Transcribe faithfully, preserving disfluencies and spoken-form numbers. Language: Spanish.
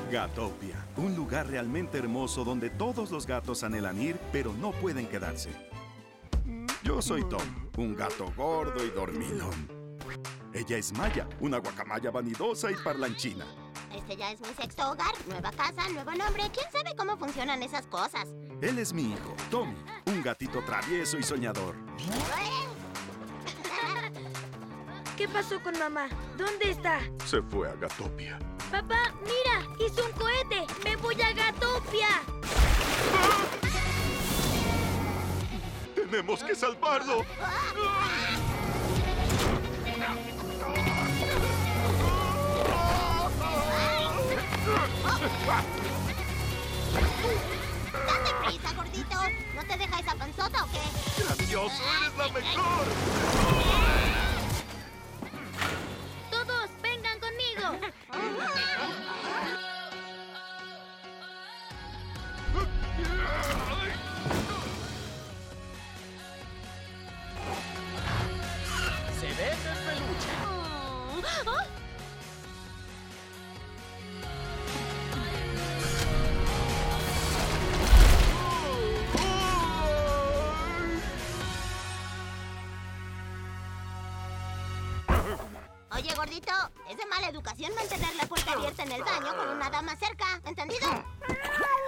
Gatopia, un lugar realmente hermoso donde todos los gatos anhelan ir, pero no pueden quedarse. Yo soy Tom, un gato gordo y dormilón. Ella es Maya, una guacamaya vanidosa y parlanchina. Este ya es mi sexto hogar, nueva casa, nuevo nombre. ¿Quién sabe cómo funcionan esas cosas? Él es mi hijo, Tommy, un gatito travieso y soñador. ¿Qué pasó con mamá? ¿Dónde está? Se fue a Gatopia. Papá, mira, hizo un cohete. ¡Me voy a Gatopia! ¡Tenemos que salvarlo! ¡Date prisa, gordito! ¿No te deja esa panzota o qué? ¡Grandioso! ¡Eres la mejor! ¡Todos, vengan conmigo! ¡Se vende el peluche! ¿Ah? Oye, gordito, es de mala educación mantener la puerta abierta en el baño con una dama cerca, ¿entendido?